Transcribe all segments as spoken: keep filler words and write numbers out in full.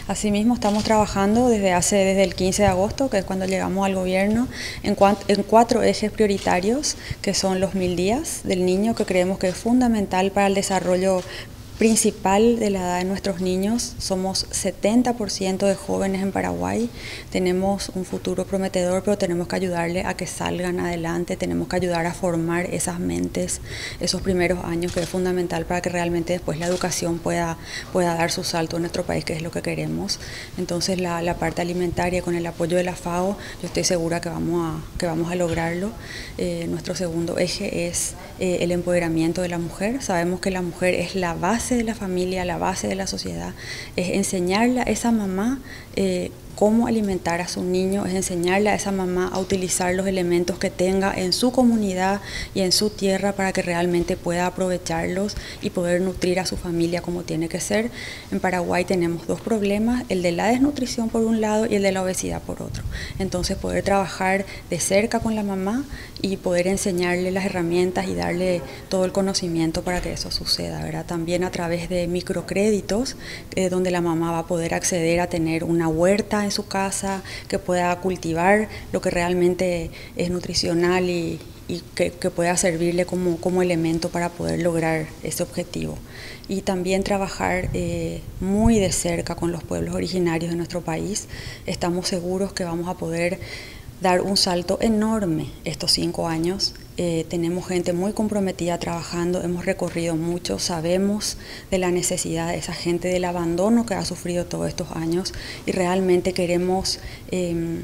Asimismo, estamos trabajando desde hace desde el quince de agosto, que es cuando llegamos al gobierno, en, en cuatro ejes prioritarios, que son los mil días del niño, que creemos que es fundamental para el desarrollo principal de la edad de nuestros niños. Somos setenta por ciento de jóvenes en Paraguay, tenemos un futuro prometedor, pero tenemos que ayudarle a que salgan adelante, tenemos que ayudar a formar esas mentes, esos primeros años, que es fundamental para que realmente después la educación pueda, pueda dar su salto en nuestro país, que es lo que queremos. Entonces la, la parte alimentaria, con el apoyo de la FAO, yo estoy segura que vamos a, que vamos a lograrlo. Eh, nuestro segundo eje es eh, el empoderamiento de la mujer. Sabemos que la mujer es la base de la familia, la base de la sociedad, es enseñarle a esa mamá eh, cómo alimentar a su niño, es enseñarle a esa mamá a utilizar los elementos que tenga en su comunidad y en su tierra para que realmente pueda aprovecharlos y poder nutrir a su familia como tiene que ser. En Paraguay tenemos dos problemas, el de la desnutrición por un lado y el de la obesidad por otro. Entonces poder trabajar de cerca con la mamá y poder enseñarle las herramientas y darle todo el conocimiento para que eso suceda, ¿verdad? También a través de microcréditos, eh, donde la mamá va a poder acceder a tener una huerta en su casa, que pueda cultivar lo que realmente es nutricional y, y que, que pueda servirle como, como elemento para poder lograr ese objetivo. Y también trabajar eh, muy de cerca con los pueblos originarios de nuestro país. Estamos seguros que vamos a poder dar un salto enorme estos cinco años. Eh, tenemos gente muy comprometida trabajando, hemos recorrido mucho, sabemos de la necesidad de esa gente, del abandono que ha sufrido todos estos años, y realmente queremos eh,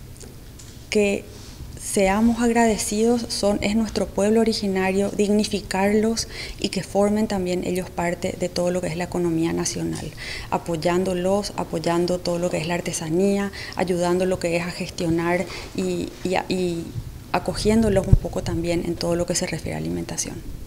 que seamos agradecidos, son, es nuestro pueblo originario, dignificarlos y que formen también ellos parte de todo lo que es la economía nacional, apoyándolos, apoyando todo lo que es la artesanía, ayudando lo que es a gestionar y, y, y acogiéndolos un poco también en todo lo que se refiere a alimentación.